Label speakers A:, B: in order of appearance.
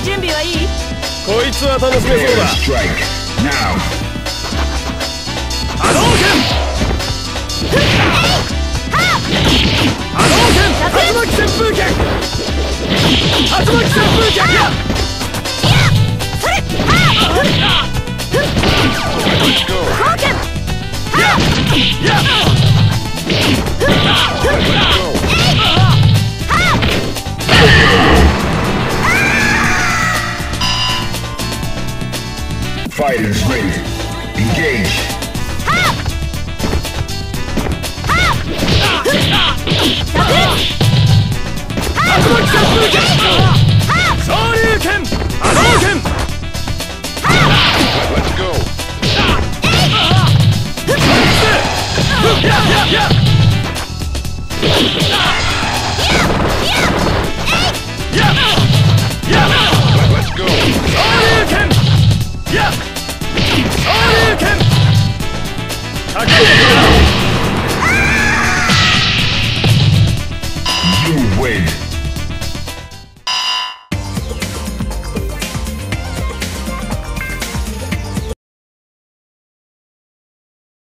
A: 準備はいい？
B: こいつは楽しめそうだ。波動拳波動拳竜巻旋風拳竜巻旋風拳
A: それ光剣
C: Fighters ready. Engage.
A: Ha!